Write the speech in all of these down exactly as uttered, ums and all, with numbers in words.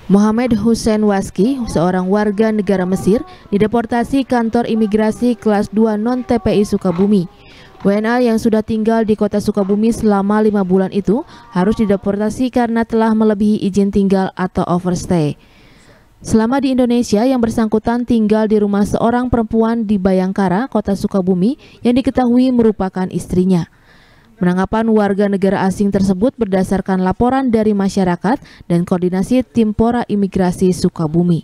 Mohamed Hussein Waski, seorang warga negara Mesir, dideportasi kantor imigrasi kelas dua non-T P I Sukabumi. W N A yang sudah tinggal di kota Sukabumi selama lima bulan itu harus dideportasi karena telah melebihi izin tinggal atau overstay. Selama di Indonesia, yang bersangkutan tinggal di rumah seorang perempuan di Bayangkara, kota Sukabumi, yang diketahui merupakan istrinya. Penangkapan warga negara asing tersebut berdasarkan laporan dari masyarakat dan koordinasi tim Pora Imigrasi Sukabumi.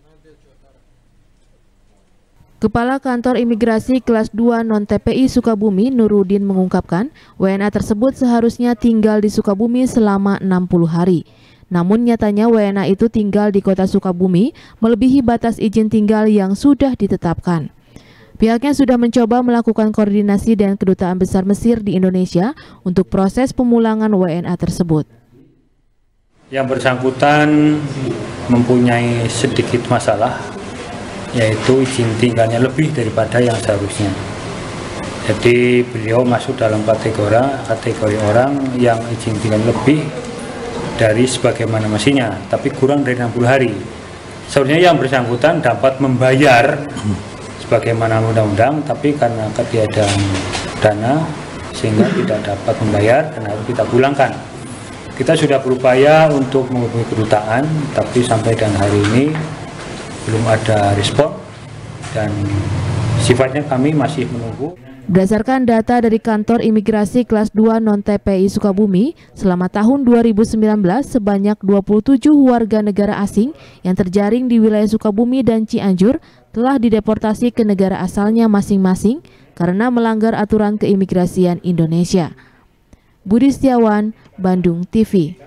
Kepala Kantor Imigrasi Kelas dua Non-T P I Sukabumi, Nurudin, mengungkapkan W N A tersebut seharusnya tinggal di Sukabumi selama enam puluh hari. Namun nyatanya W N A itu tinggal di kota Sukabumi melebihi batas izin tinggal yang sudah ditetapkan. Pihaknya sudah mencoba melakukan koordinasi dengan Kedutaan Besar Mesir di Indonesia untuk proses pemulangan W N A tersebut. Yang bersangkutan mempunyai sedikit masalah, yaitu izin tinggalnya lebih daripada yang seharusnya. Jadi beliau masuk dalam kategori kategori orang yang izin tinggal lebih dari sebagaimana mestinya, tapi kurang dari enam puluh hari. Seharusnya yang bersangkutan dapat membayar bagaimana undang-undang, tapi karena ketiadaan dana sehingga tidak dapat membayar dan harus kita pulangkan. Kita sudah berupaya untuk menghubungi kedutaan, tapi sampai dan hari ini belum ada respon dan sifatnya kami masih menunggu. Berdasarkan data dari Kantor Imigrasi Kelas dua Non-T P I Sukabumi, selama tahun dua ribu sembilan belas sebanyak dua puluh tujuh warga negara asing yang terjaring di wilayah Sukabumi dan Cianjur telah dideportasi ke negara asalnya masing-masing karena melanggar aturan keimigrasian Indonesia. Budi Setiawan, Bandung T V.